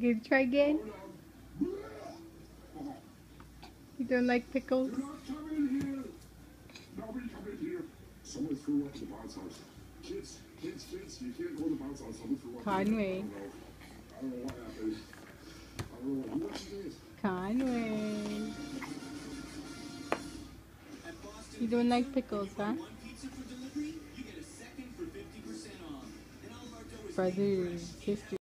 Okay, try again. You don't like pickles? Nobody come in here. Someone threw up in the bounce house. Kids, you can't go to the bounce house. Someone threw up. Conway. I don't know what happened. I don't know what it is. Conway. You don't like pickles, huh? Brothers, sisters.